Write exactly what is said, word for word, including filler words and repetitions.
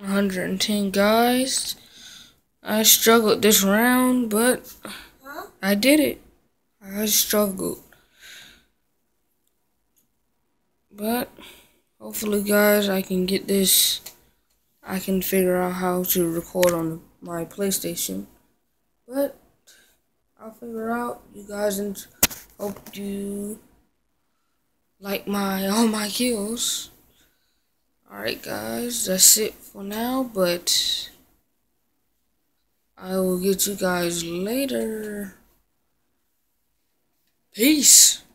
one hundred ten guys. I struggled this round, but Huh? I did it. I struggled. But hopefully, guys, I can get this. I can figure out how to record on my PlayStation. But I'll figure out. You guys, and hope you like my all my kills. Alright, guys, that's it for now. But I will get you guys later. Peace.